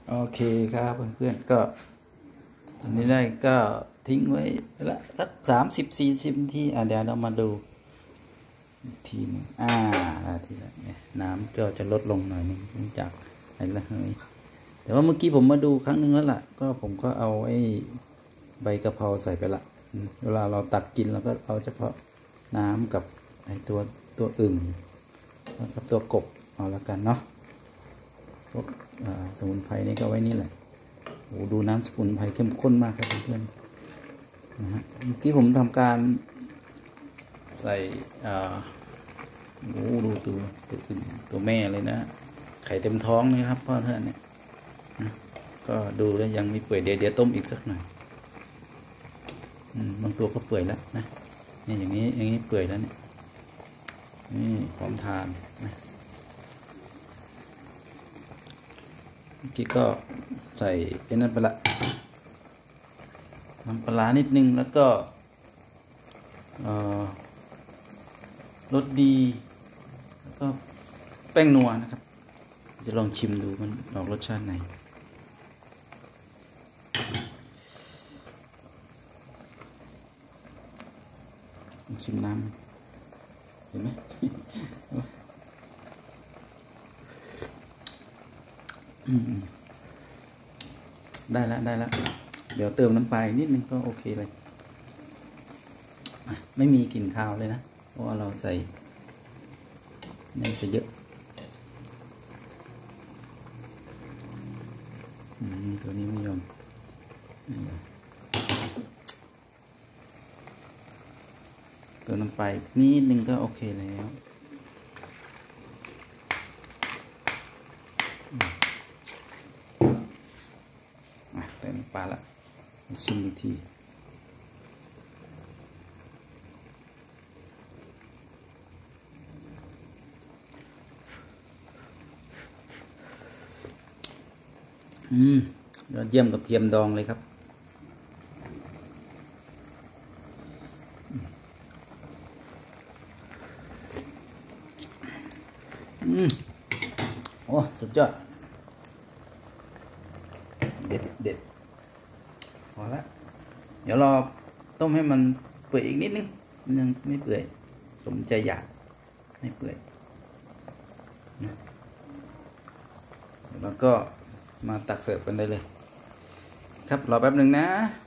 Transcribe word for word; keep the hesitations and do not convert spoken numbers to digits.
โอเคครับเพื่อนๆก็ตอนนี้ได้ก็ทิ้งไว้ละสักสามสิบสี่สิบนาทีอ่ะเดี๋ยวเรามาดูทีนึงอ่าทีละเนี่ยน้ำก็จะลดลงหน่อยนึงเนื่องจากไอ้ละเฮ้ยแต่ว่าเมื่อกี้ผมมาดูครั้งนึงแล้วล่ะก็ผมก็เอาไอ้ใบกะเพราใส่ไปละเวลาเราตักกินเราก็เอาเฉพาะน้ำกับไอ้ตัวตัวอึ่งแล้วก็ตัวกบเอาละกันเนาะพวกสมุนไพรนี่ก็ไว้นี่แหละโอ้ดูน้ำสมุนไพรเข้มข้นมากครับเพื่อนๆนะฮะเมื่อกี้ผมทำการใส่อ่าโอ้ดูตัวตัวอึ่งตัวแม่เลยนะไข่เต็มท้องเลยครับพ่อเพื่อนเนี่ยนะก็ดูแล้วยังไม่เปื่อยเดี๋ยวเดี๋ยวต้มอีกสักหน่อยบางตัวก็เปื่อยแล้วนะนี่อย่างนี้อย่างนี้เปื่อยแล้วเนี่ยนี่พร้อมทานนะเมื่อกี้ก็ใส่เป็นน้ำปลาน้ำปลานิดนึงแล้วก็รสดีแล้วก็แป้งนัวนะครับจะลองชิมดูมันออกรสชาติไหนชิมน้ำเห็นไหม ได้แล้วได้แล้วเดี๋ยวเติมน้ำปลานิดนึงก็โอเคเลยไม่มีกลิ่นคาวเลยนะเพราะว่าเราใส่นี่จะเยอะตัวนี้ไม่ยอมตัวน้ำปลานิดนึงก็โอเคแล้วเติมปลาละชิมอีกทีอืมยอดเยี่ยมกับเทียมดองเลยครับอืมโอ้สุดยอดเด็ดเด็ดพอละเดี๋ยวรอต้มให้มันเปื่อยอีกนิดนึงมันยังไม่เปื่อยสมใจอยากไม่เปื่อยนะแล้วก็มาตักเสิร์ฟกันได้เลยครับรอแป๊บหนึ่งนะ